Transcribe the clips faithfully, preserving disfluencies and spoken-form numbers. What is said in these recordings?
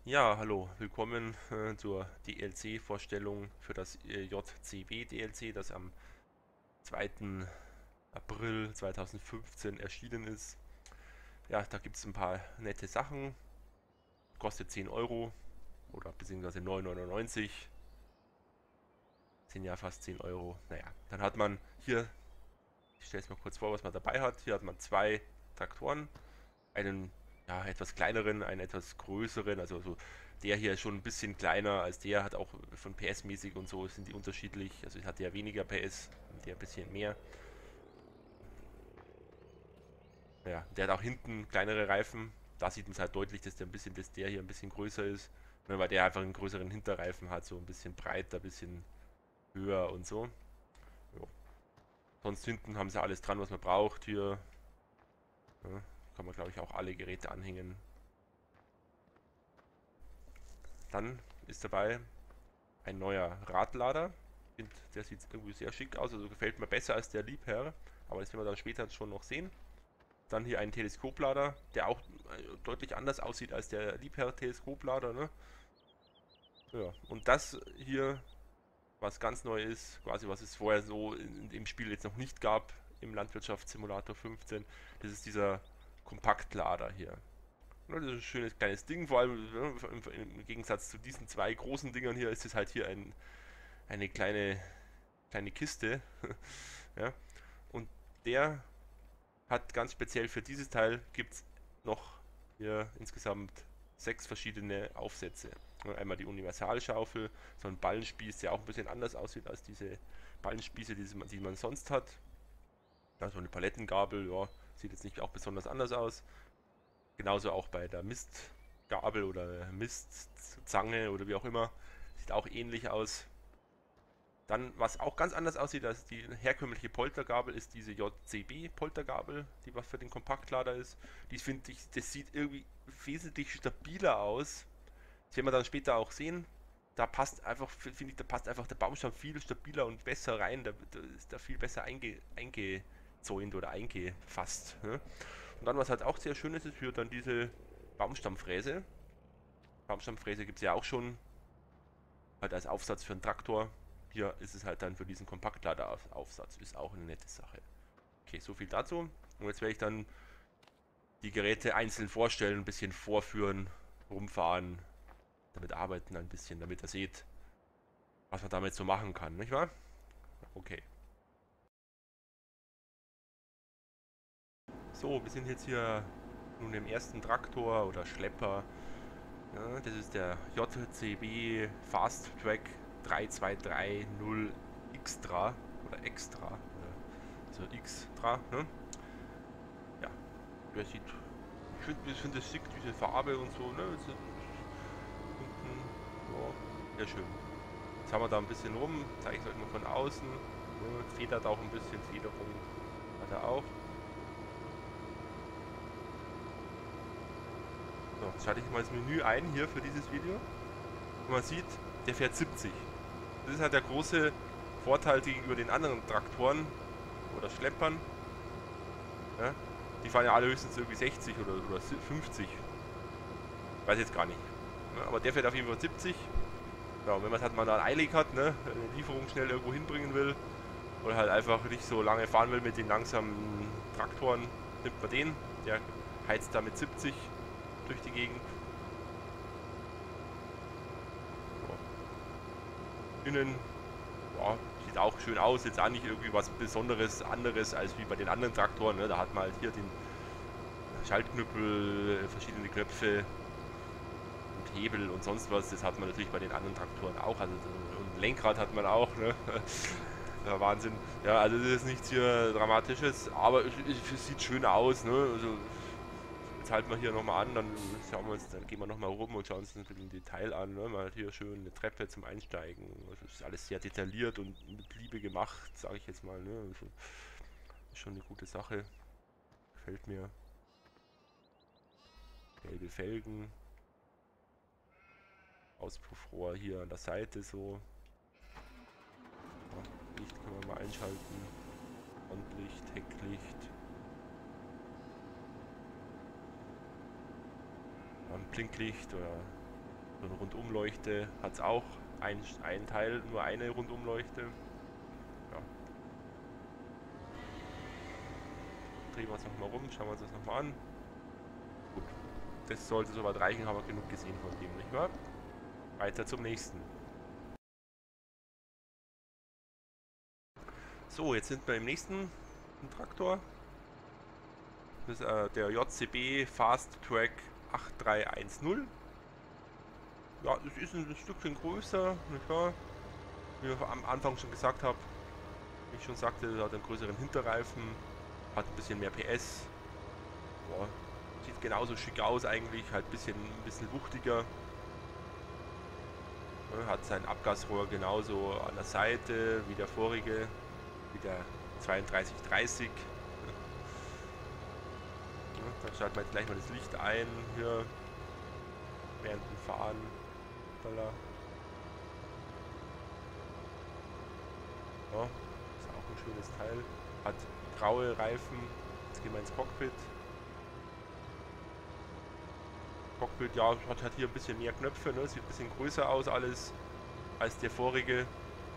Ja, hallo, willkommen äh, zur D L C-Vorstellung für das äh, J C B-D L C, das am zweiten April zweitausendfünfzehn erschienen ist. Ja, da gibt es ein paar nette Sachen, kostet zehn Euro oder beziehungsweise neun Euro neunundneunzig, sind ja fast zehn Euro. Naja, dann hat man hier, ich stelle es mal kurz vor, was man dabei hat. Hier hat man zwei Traktoren, einen ja, etwas kleineren, einen etwas größeren. Also so der hier ist schon ein bisschen kleiner als der, hat auch von P S-mäßig und so sind die unterschiedlich. Also hat der weniger P S, der ein bisschen mehr. Ja, der hat auch hinten kleinere Reifen. Da sieht man es halt deutlich, dass der ein bisschen, dass der hier ein bisschen größer ist. Ne, weil der einfach einen größeren Hinterreifen hat, so ein bisschen breiter, ein bisschen höher und so. Jo. Sonst hinten haben sie alles dran, was man braucht. Hier ja, kann man, glaube ich, auch alle Geräte anhängen. Dann ist dabei ein neuer Radlader. Ich finde, der sieht irgendwie sehr schick aus, also gefällt mir besser als der Liebherr, aber das werden wir dann später schon noch sehen. Dann hier ein Teleskoplader, der auch äh, deutlich anders aussieht als der Liebherr-Teleskoplader. Ne? Ja, und das hier, was ganz neu ist, quasi was es vorher so in, im Spiel jetzt noch nicht gab, im Landwirtschaftssimulator fünfzehn, das ist dieser Kompaktlader hier. Ja, das ist ein schönes kleines Ding, vor allem ja, im, im Gegensatz zu diesen zwei großen Dingern hier ist es halt hier ein, eine kleine kleine Kiste. Ja. Und der hat ganz speziell für dieses Teil gibt es noch hier insgesamt sechs verschiedene Aufsätze. Einmal die Universalschaufel, so ein Ballenspieß, der auch ein bisschen anders aussieht als diese Ballenspieße, die man, die man sonst hat. Also eine Palettengabel, ja, sieht jetzt nicht auch besonders anders aus. Genauso auch bei der Mistgabel oder Mistzange oder wie auch immer. Sieht auch ähnlich aus. Dann, was auch ganz anders aussieht als die herkömmliche Poltergabel, ist diese J C B-Poltergabel, die was für den Kompaktlader ist. Die finde ich, das sieht irgendwie wesentlich stabiler aus. Das werden wir dann später auch sehen. Da passt einfach, finde ich, da passt einfach der Baumstamm viel stabiler und besser rein. Da, da ist da viel besser einge, eingezäunt oder eingefasst. Ne? Und dann, was halt auch sehr schön ist, ist für dann diese Baumstammfräse. Baumstammfräse gibt es ja auch schon, halt als Aufsatz für einen Traktor. Hier ist es halt dann für diesen Kompaktladeraufsatz. Ist auch eine nette Sache. Okay, so viel dazu. Und jetzt werde ich dann die Geräte einzeln vorstellen, ein bisschen vorführen, rumfahren, damit arbeiten ein bisschen, damit ihr seht, was man damit so machen kann, nicht wahr? Okay. So, wir sind jetzt hier nun im ersten Traktor oder Schlepper. Ja, das ist der J C B Fast Track drei zwei drei null Extra oder Extra. Also Extra, ne? Ja, der sieht. Ich finde ich find das schick, diese Farbe und so, ne? Ist hinten, ja, sehr schön. Jetzt haben wir da ein bisschen rum, zeige ich es euch mal von außen. Ne? Federt auch ein bisschen, Federung hat er auch. So, jetzt schalte ich mal das Menü ein hier für dieses Video. Und man sieht, der fährt siebzig. Das ist halt der große Vorteil gegenüber den anderen Traktoren oder Schleppern. Ja? Die fahren ja alle höchstens irgendwie sechzig oder, oder fünfzig. Weiß jetzt gar nicht. Ja, aber der fährt auf jeden Fall siebzig. Ja, und wenn man es halt mal dann eilig hat, ne, eine Lieferung schnell irgendwo hinbringen will oder halt einfach nicht so lange fahren will mit den langsamen Traktoren, nimmt man den. Der heizt da mit siebzig durch die Gegend. Ja. Innen, ja, sieht auch schön aus. Jetzt auch nicht irgendwie was Besonderes anderes als wie bei den anderen Traktoren. Ne. Da hat man halt hier den Schaltknüppel, verschiedene Knöpfe und Hebel und sonst was. Das hat man natürlich bei den anderen Traktoren auch. Also und Lenkrad hat man auch. Ne. Ja, Wahnsinn. Ja, also das ist nichts hier Dramatisches, aber es, es sieht schön aus. Ne? Also jetzt halten wir hier nochmal an, dann schauen wir uns, dann gehen wir nochmal rum und schauen uns ein bisschen im Detail an. Ne? Mal hier schön eine Treppe zum Einsteigen. Also ist alles sehr detailliert und mit Liebe gemacht, sage ich jetzt mal. Ne? Also ist schon eine gute Sache. Gefällt mir. Gelbe Felgen. Auspuffrohr hier an der Seite so. Ja, Licht können wir mal einschalten. Frontlicht, Hecklicht. Ein Blinklicht oder So eine Rundumleuchte hat es auch. Ein, ein Teil, nur eine Rundumleuchte. Ja. Drehen wir uns nochmal rum, schauen wir uns das nochmal an. Gut, das sollte soweit reichen, haben wir genug gesehen von dem, nicht wahr? Weiter zum nächsten. So, jetzt sind wir im nächsten Traktor. Das ist äh, der J C B Fast Track acht drei eins null. Ja, es ist ein Stückchen größer, nicht wahr? Wie ich am Anfang schon gesagt habe, wie ich schon sagte, es hat einen größeren Hinterreifen, hat ein bisschen mehr P S. Ja, sieht genauso schick aus eigentlich, halt ein bisschen, ein bisschen wuchtiger. Ja, hat sein Abgasrohr genauso an der Seite wie der vorige, wie der zweiunddreißig dreißig. Ja, dann schalten wir jetzt gleich mal das Licht ein hier während dem Fahren. Hoppala. Ja, ist auch ein schönes Teil. Hat graue Reifen. Jetzt gehen wir ins Cockpit. Cockpit, ja, hat, hat hier ein bisschen mehr Knöpfe, ne? Sieht ein bisschen größer aus alles als der vorige.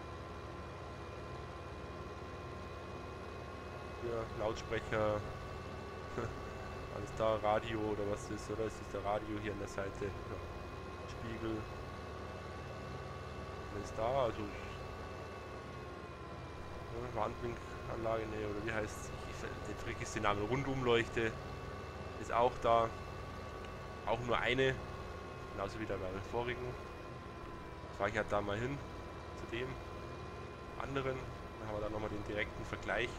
Hier Lautsprecher. Alles da, Radio oder was ist, oder? Es ist der Radio hier an der Seite. Ja. Spiegel. Alles da, also ja, Warnblinkanlage, ne, oder wie heißt es? Ich vergiss den Namen. Rundumleuchte ist auch da. Auch nur eine. Genauso wie der bei der vorigen. Fahre ich halt da mal hin zu dem anderen. Dann haben wir da nochmal den direkten Vergleich.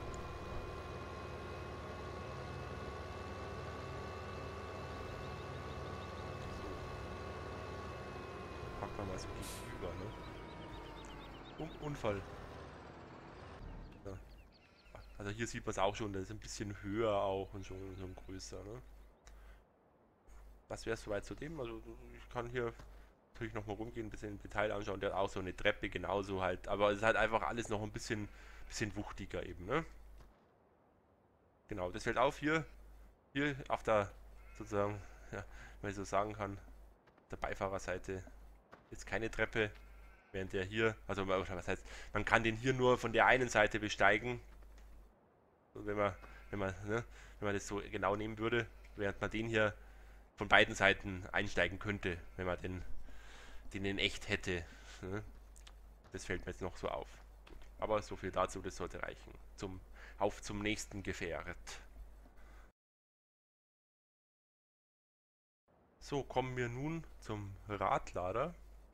Packen wir mal so gegenüber, ne? Um, Unfall. Ja. Also hier sieht man es auch schon, das ist ein bisschen höher auch und schon, schon größer, ne? Das wäre soweit zu dem. Also ich kann hier natürlich nochmal rumgehen, ein bisschen im Detail anschauen. Der hat auch so eine Treppe genauso halt. Aber es ist halt einfach alles noch ein bisschen, bisschen wuchtiger eben, ne? Genau, das fällt auf hier. Hier auf der, sozusagen, ja, wenn ich so sagen kann, der Beifahrerseite ist keine Treppe. Während der hier, also was heißt, man kann den hier nur von der einen Seite besteigen. Wenn man, wenn man, ne, wenn man das so genau nehmen würde, während man den hier von beiden Seiten einsteigen könnte, wenn man den, den in echt hätte. Ne? Das fällt mir jetzt noch so auf. Gut. Aber so viel dazu, das sollte reichen. Zum, auf zum nächsten Gefährt. So, kommen wir nun zum Radlader.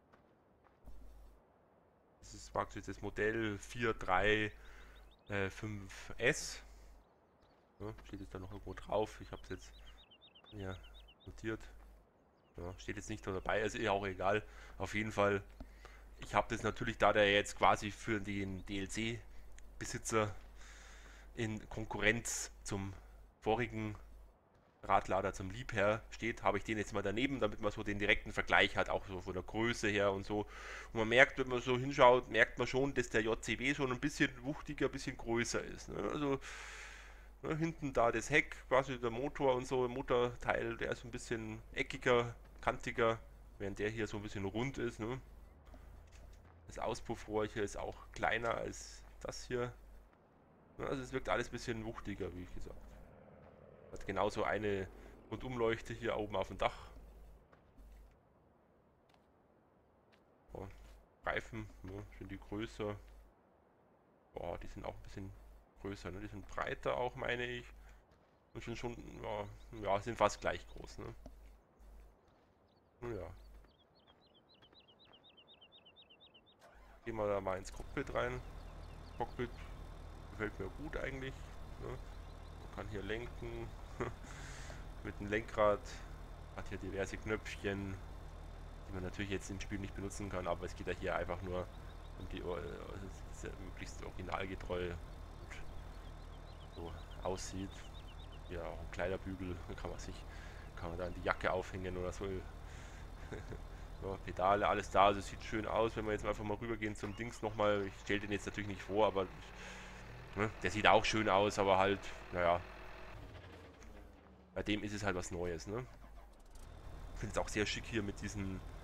Das ist praktisch das Modell vier drei fünf S. Ja, steht jetzt da noch irgendwo drauf. Ich habe es jetzt ja, notiert. Ja, steht jetzt nicht dabei, also ist auch egal. Auf jeden Fall, ich habe das natürlich, da der jetzt quasi für den D L C-Besitzer in Konkurrenz zum vorigen Radlader, zum Liebherr steht, habe ich den jetzt mal daneben, damit man so den direkten Vergleich hat, auch so von der Größe her und so. Und man merkt, wenn man so hinschaut, merkt man schon, dass der J C B schon ein bisschen wuchtiger, ein bisschen größer ist. Ne? Also ne, hinten da das Heck, quasi der Motor und so, Motorteil, der ist ein bisschen eckiger, kantiger, während der hier so ein bisschen rund ist. Ne? Das Auspuffrohr hier ist auch kleiner als das hier. Ne? Also es wirkt alles ein bisschen wuchtiger, wie ich gesagt. Hat genauso eine Rundumleuchte hier oben auf dem Dach. Ja, Reifen, ne, sind die größer. Boah, die sind auch ein bisschen größer, ne? Die sind breiter auch, meine ich. Und sind schon, ja, ja, sind fast gleich groß, ne? Ja. Gehen wir da mal ins Cockpit rein. Cockpit gefällt mir gut eigentlich. Ne? Man kann hier lenken. Mit dem Lenkrad. Hat hier diverse Knöpfchen, die man natürlich jetzt im Spiel nicht benutzen kann, aber es geht ja hier einfach nur um die, also es ist ja möglichst originalgetreu und so aussieht. Ja, auch ein Kleiderbügel, da kann man sich, kann man dann die Jacke aufhängen oder so. Ja, Pedale, alles da, also es sieht schön aus, wenn wir jetzt einfach mal rübergehen zum Dings nochmal. Ich stelle den jetzt natürlich nicht vor, aber ne, der sieht auch schön aus, aber halt, naja, bei dem ist es halt was Neues, ne? Ich finde es auch sehr schick hier mit diesen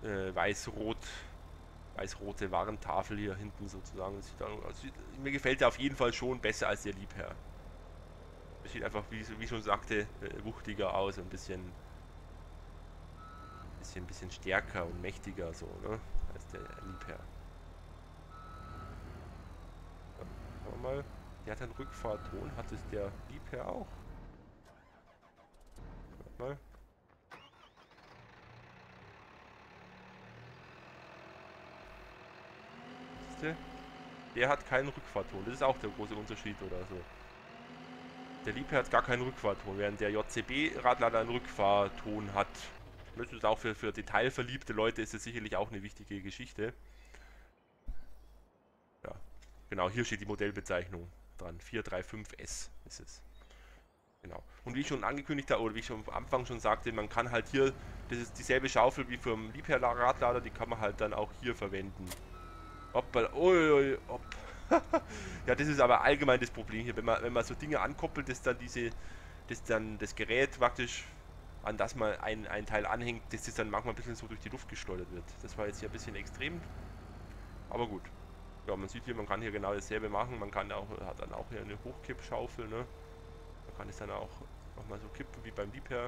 äh, weiß-rot, weiß-rote Warentafel hier hinten sozusagen. Das sieht dann, also mir gefällt der auf jeden Fall schon besser als der Liebherr. Das sieht einfach, wie, wie schon sagte, äh, wuchtiger aus, ein bisschen, bisschen, bisschen stärker und mächtiger so, ne, als der Liebherr. Ja, schauen wir mal. Der hat einen Rückfahrton. Hat es der Liebherr auch? Warte mal. Siehste? Der hat keinen Rückfahrton. Das ist auch der große Unterschied oder so. Der Liebherr hat gar keinen Rückfahrton, während der J C B-Radlader einen Rückfahrton hat. Das ist auch für, für detailverliebte Leute ist es sicherlich auch eine wichtige Geschichte. Ja, genau, hier steht die Modellbezeichnung dran. vier drei fünf S ist es. Genau. Und wie ich schon angekündigt habe, oder wie ich schon am Anfang schon sagte, man kann halt hier, das ist dieselbe Schaufel wie vom Liebherr-Radlader, die kann man halt dann auch hier verwenden. Hoppala, ui, hopp. Ja, das ist aber allgemein das Problem hier, wenn man, wenn man so Dinge ankoppelt, dass dann diese, dass dann das Gerät praktisch, an das man ein, ein Teil anhängt, dass das dann manchmal ein bisschen so durch die Luft geschleudert wird. Das war jetzt hier ein bisschen extrem, aber gut. Ja, man sieht hier, man kann hier genau dasselbe machen, man kann auch, hat dann auch hier eine Hochkippschaufel, ne? Man kann es dann auch nochmal so kippen wie beim Liebherr.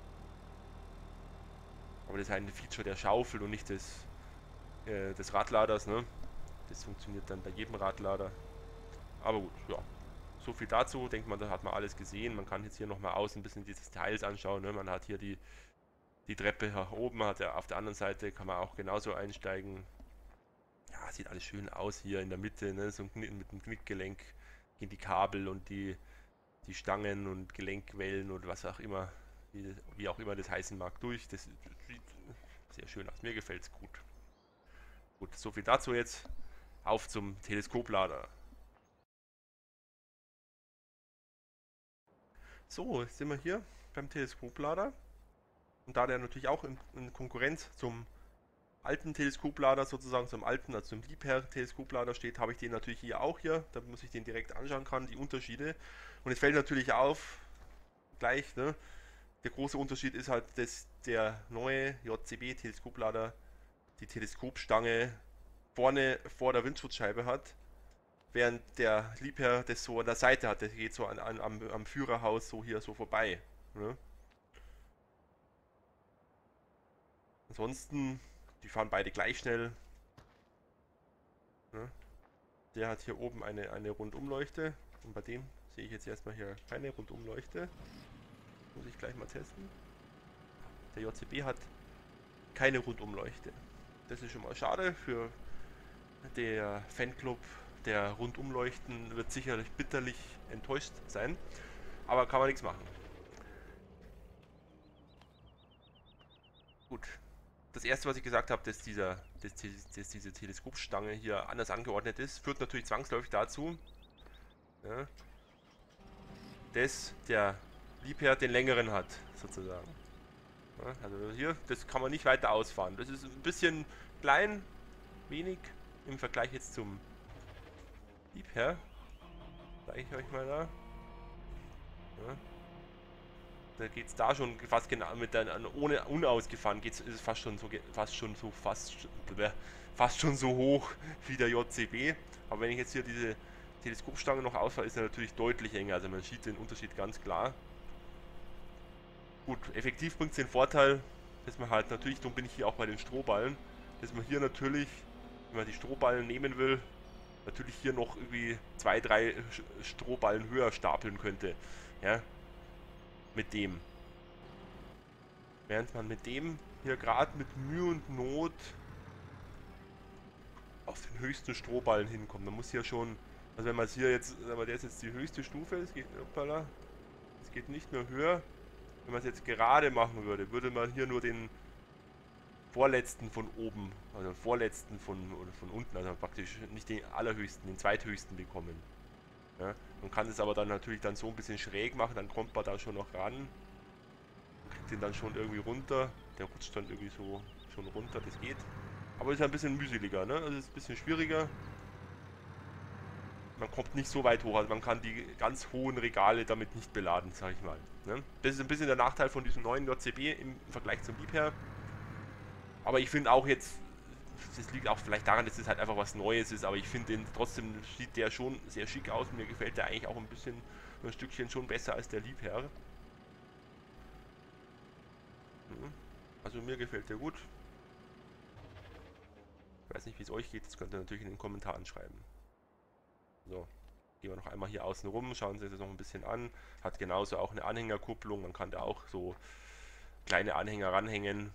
Aber das ist ein Feature der Schaufel und nicht des, äh, des Radladers, ne? Das funktioniert dann bei jedem Radlader. Aber gut, ja. So viel dazu. Denkt man, da hat man alles gesehen. Man kann jetzt hier nochmal außen ein bisschen die Details anschauen. Ne? Man hat hier die, die Treppe nach oben, hat ja auf der anderen Seite kann man auch genauso einsteigen. Ja, sieht alles schön aus hier in der Mitte, ne? So mit dem Knickgelenk gehen die Kabel und die, die Stangen und Gelenkwellen oder was auch immer, wie, wie auch immer das heißen mag, durch. Das sieht sehr schön aus. Mir gefällt es gut. Gut, so viel dazu jetzt. Auf zum Teleskoplader. So, jetzt sind wir hier beim Teleskoplader. Und da der natürlich auch in, in Konkurrenz zum alten Teleskoplader sozusagen, zum alten, also zum Liebherr-Teleskoplader steht, habe ich den natürlich hier auch hier, damit ich den direkt anschauen kann, die Unterschiede. Und es fällt natürlich auf, gleich, ne, der große Unterschied ist halt, dass der neue J C B-Teleskoplader die Teleskopstange vorne vor der Windschutzscheibe hat, während der Liebherr das so an der Seite hat, der geht so an, an, am, am Führerhaus so hier so vorbei. Ne? Ansonsten, die fahren beide gleich schnell. Ne? Der hat hier oben eine, eine Rundumleuchte und bei dem sehe ich jetzt erstmal hier keine Rundumleuchte. Muss ich gleich mal testen. Der J C B hat keine Rundumleuchte. Das ist schon mal schade. Für der Fanclub der Rundumleuchten wird sicherlich bitterlich enttäuscht sein. Aber kann man nichts machen. Gut. Das erste, was ich gesagt habe, dass, dieser, dass, dass diese Teleskopstange hier anders angeordnet ist, führt natürlich zwangsläufig dazu, ja, dass der Liebherr den längeren hat, sozusagen. Ja, also hier, das kann man nicht weiter ausfahren. Das ist ein bisschen klein, wenig im Vergleich jetzt zum Liebherr. Zeige ich euch mal da. Ja. Da geht es da schon fast genau mit der, ohne unausgefahren geht's, ist es fast schon so fast schon so fast, fast schon so hoch wie der J C B. Aber wenn ich jetzt hier diese Teleskopstange noch ausfahre, ist er natürlich deutlich enger. Also man sieht den Unterschied ganz klar. Gut, effektiv bringt es den Vorteil, dass man halt natürlich, darum bin ich hier auch bei den Strohballen, dass man hier natürlich, wenn man die Strohballen nehmen will, natürlich hier noch irgendwie zwei, drei Strohballen höher stapeln könnte. Ja, mit dem. Während man mit dem hier gerade mit Mühe und Not auf den höchsten Strohballen hinkommt. Man muss hier schon, also wenn man es hier jetzt, aber der ist jetzt die höchste Stufe, es geht, hoppala, es geht nicht mehr höher. Wenn man es jetzt gerade machen würde, würde man hier nur den vorletzten von oben, also vorletzten von, oder von unten, also praktisch nicht den allerhöchsten, den zweithöchsten bekommen. Ja, man kann es aber dann natürlich dann so ein bisschen schräg machen, dann kommt man da schon noch ran. Man kriegt den dann schon irgendwie runter. Der rutscht dann irgendwie so schon runter, das geht. Aber ist ein bisschen mühseliger, ne? Also ist ein bisschen schwieriger. Man kommt nicht so weit hoch, also man kann die ganz hohen Regale damit nicht beladen, sag ich mal. Ne? Das ist ein bisschen der Nachteil von diesem neuen J C B im Vergleich zum Liebherr. Aber ich finde auch jetzt, das liegt auch vielleicht daran, dass es halt einfach was Neues ist, aber ich finde den trotzdem sieht der schon sehr schick aus. Mir gefällt der eigentlich auch ein bisschen, ein Stückchen schon besser als der Liebherr. Also mir gefällt der gut. Ich weiß nicht, wie es euch geht, das könnt ihr natürlich in den Kommentaren schreiben. So, gehen wir noch einmal hier außen rum, schauen Sie sich das noch ein bisschen an. Hat genauso auch eine Anhängerkupplung, man kann da auch so kleine Anhänger ranhängen.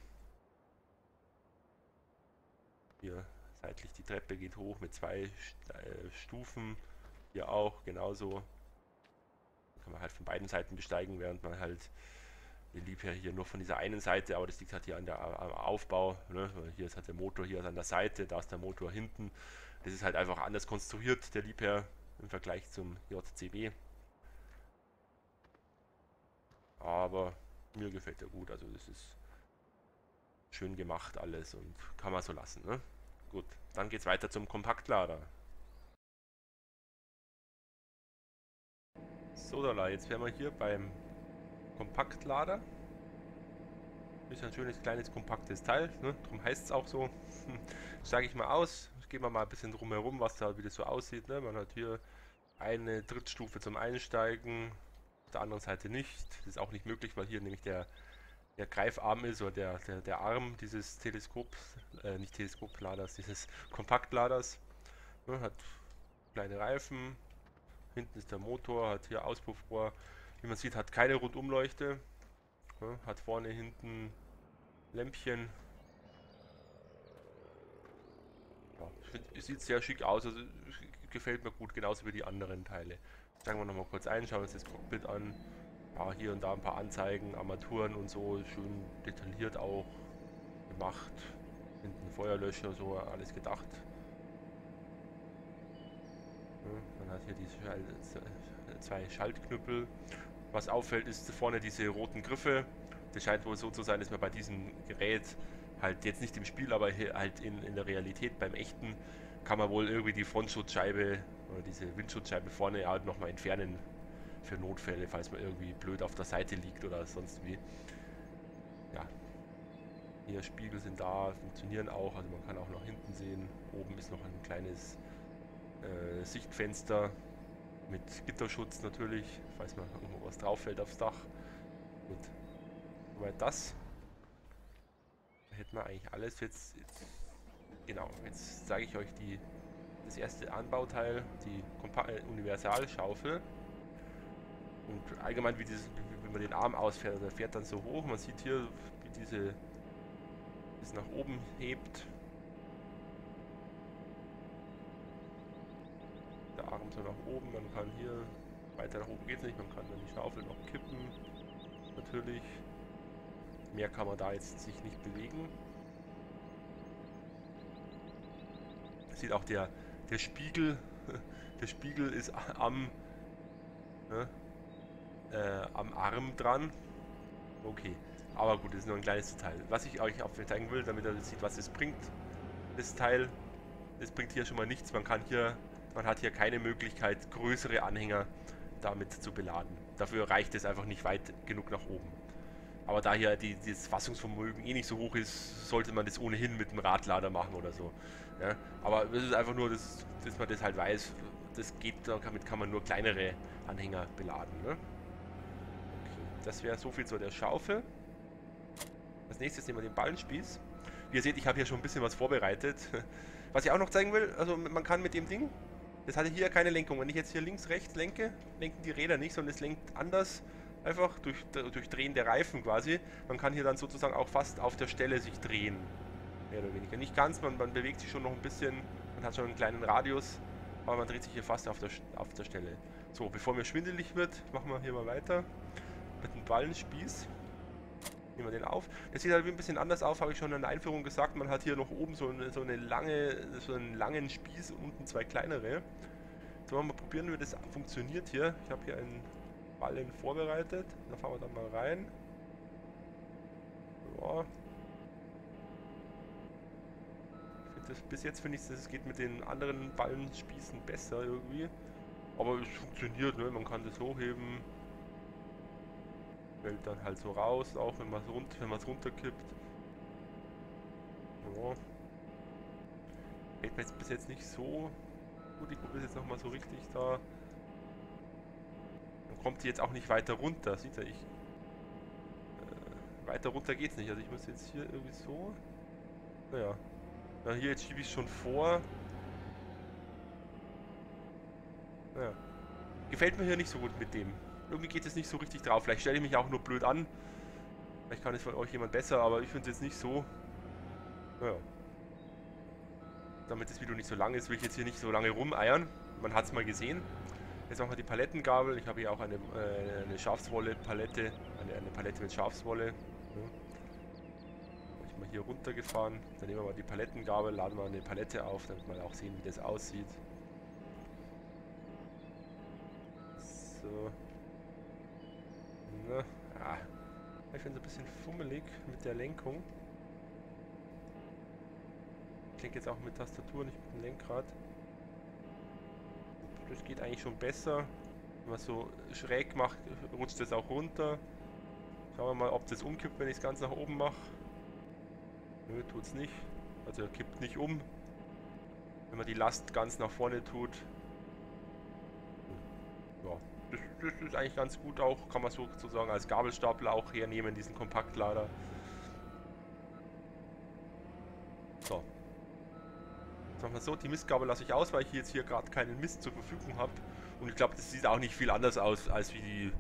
Hier seitlich die Treppe geht hoch mit zwei äh, Stufen. Hier auch genauso. Kann man halt von beiden Seiten besteigen, während man halt den Liebherr hier nur von dieser einen Seite, aber das liegt halt hier an der, am Aufbau. Ne? Hier ist halt der Motor hier an der Seite, da ist der Motor hinten. Das ist halt einfach anders konstruiert, der Liebherr, im Vergleich zum J C B. Aber mir gefällt er gut, also das ist schön gemacht alles und kann man so lassen. Ne? Gut, dann geht es weiter zum Kompaktlader. So, da jetzt wären wir hier beim Kompaktlader. Ist ein schönes, kleines, kompaktes Teil, ne? Darum heißt es auch so. Sage ich mal aus, gehen wir mal ein bisschen drum herum, was da wieder so aussieht. Ne? Man hat hier eine Drittstufe zum Einsteigen, auf der anderen Seite nicht. Das ist auch nicht möglich, weil hier nämlich der, der Greifarm ist oder der, der, der Arm dieses Teleskops, äh, nicht Teleskopladers, dieses Kompaktladers. Ne? Hat kleine Reifen, hinten ist der Motor, hat hier Auspuffrohr. Wie man sieht, hat keine Rundumleuchte. Ne? Hat vorne, hinten Lämpchen. Ja, ich find, es sieht sehr schick aus, also gefällt mir gut, genauso wie die anderen Teile. Steigen wir nochmal kurz ein, schauen uns das Cockpit an. Ja, hier und da ein paar Anzeigen, Armaturen und so, schön detailliert auch gemacht. Hinten Feuerlöscher, so alles gedacht. Ja, man hat hier die Schal zwei Schaltknüppel. Was auffällt, ist vorne diese roten Griffe. Das scheint wohl so zu sein, dass man bei diesem Gerät halt jetzt nicht im Spiel, aber halt in, in der Realität beim echten kann man wohl irgendwie die Frontschutzscheibe oder diese Windschutzscheibe vorne halt nochmal entfernen für Notfälle, falls man irgendwie blöd auf der Seite liegt oder sonst wie. Ja, hier Spiegel sind da, funktionieren auch, also man kann auch nach hinten sehen. Oben ist noch ein kleines äh, Sichtfenster mit Gitterschutz natürlich, falls man irgendwo was drauf fällt aufs Dach. Gut, soweit das. Da hätten wir eigentlich alles jetzt, jetzt genau, jetzt zeige ich euch die, das erste Anbauteil, die Kompa äh, Universalschaufel. Und allgemein, wie, dieses, wie, wie man den Arm ausfährt, der fährt dann so hoch. Man sieht hier, wie diese das nach oben hebt. Der Arm so nach oben, man kann hier, weiter nach oben geht es nicht, man kann dann die Schaufel noch kippen. Natürlich. Mehr kann man da jetzt sich nicht bewegen. Sieht auch der, der Spiegel, der Spiegel ist am, ne, äh, am Arm dran. Okay, aber gut, das ist nur ein kleines Detail. Was ich euch auch zeigen will, damit ihr seht, was es bringt, das Teil, das bringt hier schon mal nichts. Man kann hier, man hat hier keine Möglichkeit, größere Anhänger damit zu beladen. Dafür reicht es einfach nicht weit genug nach oben. Aber da hier die, das Fassungsvermögen eh nicht so hoch ist, sollte man das ohnehin mit einem Radlader machen oder so. Ja, aber es ist einfach nur, dass, dass man das halt weiß, das geht, damit kann man nur kleinere Anhänger beladen. Ne? Okay, das wäre so viel zu der Schaufel. Als nächstes nehmen wir den Ballenspieß. Wie ihr seht, ich habe hier schon ein bisschen was vorbereitet. Was ich auch noch zeigen will, also man kann mit dem Ding, das hatte hier keine Lenkung. Wenn ich jetzt hier links, rechts lenke, lenken die Räder nicht, sondern es lenkt anders. Einfach durch, durch Drehen der Reifen quasi. Man kann hier dann sozusagen auch fast auf der Stelle sich drehen. Mehr oder weniger. Nicht ganz, man, man bewegt sich schon noch ein bisschen. Man hat schon einen kleinen Radius. Aber man dreht sich hier fast auf der, auf der Stelle. So, bevor mir schwindelig wird, machen wir hier mal weiter. Mit dem Ballenspieß. Nehmen wir den auf. Das sieht halt ein bisschen anders aus, habe ich schon in der Einführung gesagt. Man hat hier noch oben so eine, so eine lange, so einen langen Spieß und unten zwei kleinere. So, mal probieren, wie das funktioniert hier. Ich habe hier einen Ballen vorbereitet. Da fahren wir dann mal rein. Ja. Das, bis jetzt finde ich, es geht mit den anderen Ballenspießen besser irgendwie. Aber es funktioniert, ne? Man kann das hochheben. Fällt dann halt so raus, auch wenn man es rund, wenn man es runterkippt. Ja. Fällt mir jetzt bis jetzt nicht so gut. Ich probiere es jetzt nochmal so richtig da. Dann kommt die jetzt auch nicht weiter runter. Sieht er, ich. Äh, weiter runter geht's nicht. Also ich muss jetzt hier irgendwie so. Naja. Na hier, jetzt schiebe ich es schon vor. Naja. Gefällt mir hier nicht so gut mit dem. Irgendwie geht es nicht so richtig drauf. Vielleicht stelle ich mich auch nur blöd an. Vielleicht kann es von euch jemand besser, aber ich finde es jetzt nicht so. Naja. Damit das Video nicht so lang ist, will ich jetzt hier nicht so lange rumeiern. Man hat es mal gesehen. Jetzt machen wir die Palettengabel. Ich habe hier auch eine, äh, eine Schafswolle-Palette. Eine, eine Palette mit Schafswolle. Ja. Habe ich mal hier runtergefahren. Dann nehmen wir mal die Palettengabel, laden wir eine Palette auf, damit wir auch sehen, wie das aussieht. So. Na, ah. Ich finde es ein bisschen fummelig mit der Lenkung. Ich lenke jetzt auch mit Tastatur, nicht mit dem Lenkrad. Das geht eigentlich schon besser. Wenn man so schräg macht, rutscht das auch runter. Schauen wir mal, ob das umkippt, wenn ich es ganz nach oben mache. Nö, tut es nicht. Also er kippt nicht um. Wenn man die Last ganz nach vorne tut. Ja, das, das ist eigentlich ganz gut auch. Kann man sozusagen als Gabelstapler auch hernehmen, diesen Kompaktlader. So. Sagen wir so, die Mistgabel lasse ich aus, weil ich jetzt hier gerade keinen Mist zur Verfügung habe. Und ich glaube, das sieht auch nicht viel anders aus, als wie die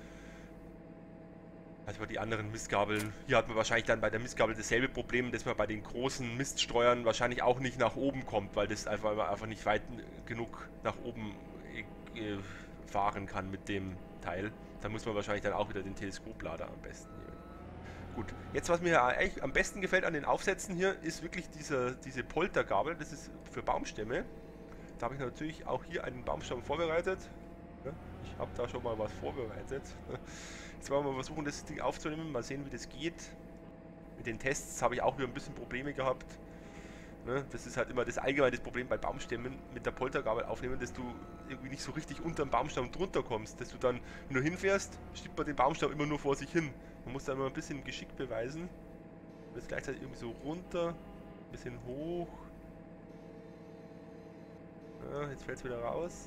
als bei die anderen Mistgabeln. Hier hat man wahrscheinlich dann bei der Mistgabel dasselbe Problem, dass man bei den großen Miststreuern wahrscheinlich auch nicht nach oben kommt, weil das einfach, einfach nicht weit genug nach oben äh, fahren kann mit dem Teil. Da muss man wahrscheinlich dann auch wieder den Teleskoplader am besten nehmen. Gut, jetzt was mir eigentlich am besten gefällt an den Aufsätzen hier, ist wirklich diese, diese Poltergabel. Das ist für Baumstämme. Da habe ich natürlich auch hier einen Baumstamm vorbereitet. Ich habe da schon mal was vorbereitet. Jetzt wollen wir mal versuchen, das Ding aufzunehmen. Mal sehen, wie das geht. Mit den Tests habe ich auch wieder ein bisschen Probleme gehabt. Das ist halt immer das allgemeine Problem bei Baumstämmen mit der Poltergabel aufnehmen, dass du irgendwie nicht so richtig unter dem Baumstamm drunter kommst. Dass du dann, wenn du hinfährst, schiebt man den Baumstamm immer nur vor sich hin. Man muss da immer ein bisschen Geschick beweisen. Jetzt gleichzeitig irgendwie so runter, ein bisschen hoch. Ja, jetzt fällt es wieder raus.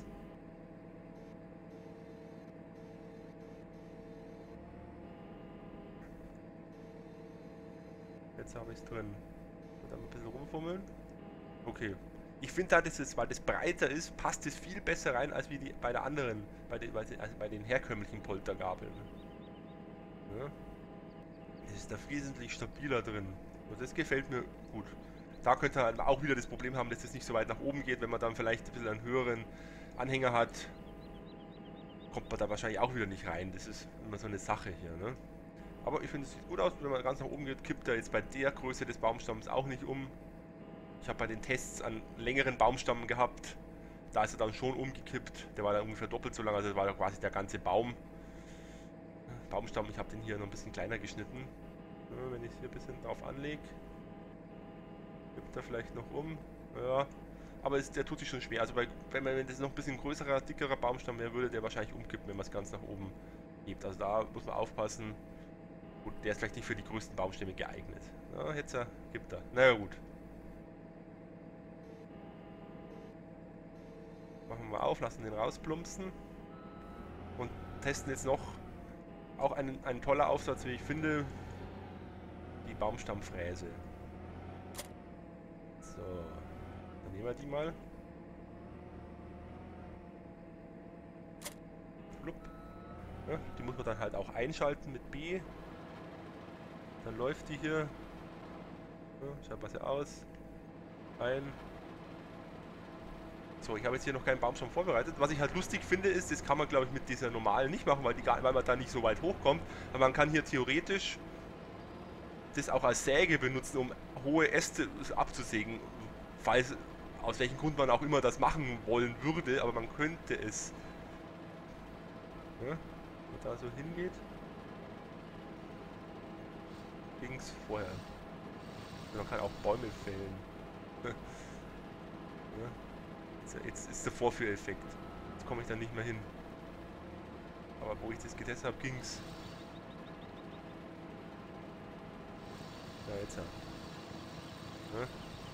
Jetzt habe ich es drin. Und dann ein bisschen rumfummeln. Okay. Ich finde da, dass es, weil das breiter ist, passt es viel besser rein als wie die, bei der anderen, bei den, also bei den herkömmlichen Poltergabeln. Ja. Das ist da wesentlich stabiler drin. Und das gefällt mir gut. Da könnte man auch wieder das Problem haben, dass es nicht so weit nach oben geht. Wenn man dann vielleicht ein bisschen einen höheren Anhänger hat, kommt man da wahrscheinlich auch wieder nicht rein. Das ist immer so eine Sache hier, ne? Aber ich finde, es sieht gut aus. Wenn man ganz nach oben geht, kippt er jetzt bei der Größe des Baumstamms auch nicht um. Ich habe bei den Tests einen längeren Baumstamm gehabt. Da ist er dann schon umgekippt. Der war dann ungefähr doppelt so lang. Also das war quasi der ganze Baum. Baumstamm, ich habe den hier noch ein bisschen kleiner geschnitten. Ja, wenn ich es hier ein bisschen drauf anlege, kippt er vielleicht noch um. Ja, aber es, der tut sich schon schwer. Also bei, wenn, man, wenn das noch ein bisschen größerer, dickerer Baumstamm wäre, würde der wahrscheinlich umkippen, wenn man es ganz nach oben hebt. Also da muss man aufpassen. Gut, der ist vielleicht nicht für die größten Baumstämme geeignet. Ja, jetzt er, gibt er. Naja gut. Machen wir mal auf, lassen den rausplumpsen. Und testen jetzt noch auch ein, ein toller Aufsatz, wie ich finde. Die Baumstammfräse. So, dann nehmen wir die mal. Flupp. Ja, die muss man dann halt auch einschalten mit B. Dann läuft die hier. Ja, schaut mal so aus. Ein. So, ich habe jetzt hier noch keinen Baumstamm vorbereitet. Was ich halt lustig finde, ist, das kann man glaube ich mit dieser normalen nicht machen, weil, die, weil man da nicht so weit hochkommt. Aber man kann hier theoretisch das auch als Säge benutzen, um hohe Äste abzusägen. Falls, aus welchem Grund man auch immer das machen wollen würde, aber man könnte es. Ja, wenn man da so hingeht. Ging es vorher. Man kann auch Bäume fällen. Ja. Jetzt, jetzt ist der Vorführeffekt. Jetzt komme ich da nicht mehr hin. Aber wo ich das getestet habe, ging es. Ja, jetzt ja. Ne?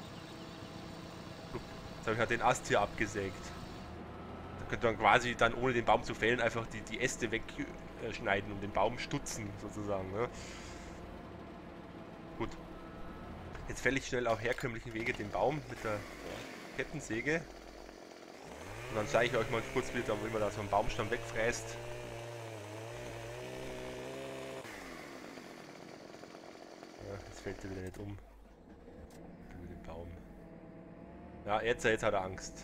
Jetzt habe ich halt den Ast hier abgesägt. Da könnte man quasi dann, ohne den Baum zu fällen, einfach die, die Äste wegschneiden und den Baum stutzen, sozusagen. Ne? Gut. Jetzt fälle ich schnell auf herkömmlichen Wege den Baum mit der Kettensäge. Und dann zeige ich euch mal kurz wieder, wie man da so einen Baumstamm wegfräst. Ja, jetzt fällt er wieder nicht um. Über den Baum. Ja, jetzt, jetzt hat er Angst.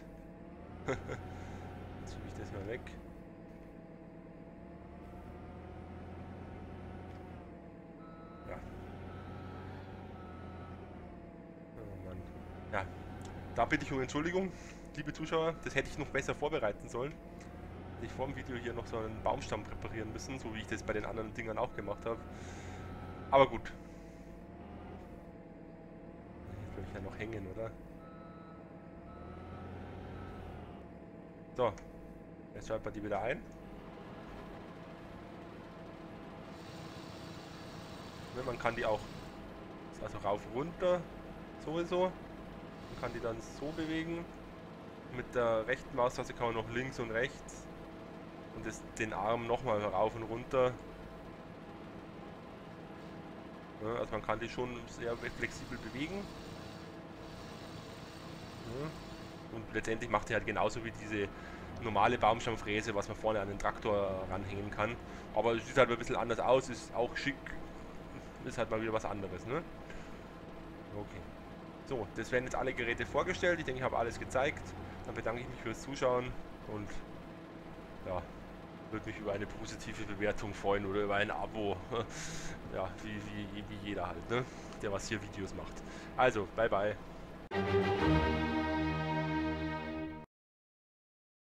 Jetzt schiebe ich das mal weg. Ja. Oh Mann. Ja, da bitte ich um Entschuldigung, liebe Zuschauer. Das hätte ich noch besser vorbereiten sollen. Hätte ich vor dem Video hier noch so einen Baumstamm präparieren müssen, so wie ich das bei den anderen Dingern auch gemacht habe. Aber gut. Jetzt bleibe ich ja noch hängen, oder? So, jetzt schalten wir die wieder ein. Ne, man kann die auch, also rauf, runter, sowieso. Man kann die dann so bewegen. Mit der rechten Maustaste kann man noch links und rechts. Und das, den Arm nochmal rauf und runter. Ja, also man kann die schon sehr flexibel bewegen. Ja. Und letztendlich macht die halt genauso wie diese normale Baumstammfräse, was man vorne an den Traktor ranhängen kann. Aber es sieht halt ein bisschen anders aus, ist auch schick, ist halt mal wieder was anderes, ne? Okay. So, das werden jetzt alle Geräte vorgestellt. Ich denke, ich habe alles gezeigt. Dann bedanke ich mich fürs Zuschauen und ja, würde mich über eine positive Bewertung freuen oder über ein Abo. Ja, wie, wie, wie jeder halt, ne? Der was hier Videos macht. Also, bye bye.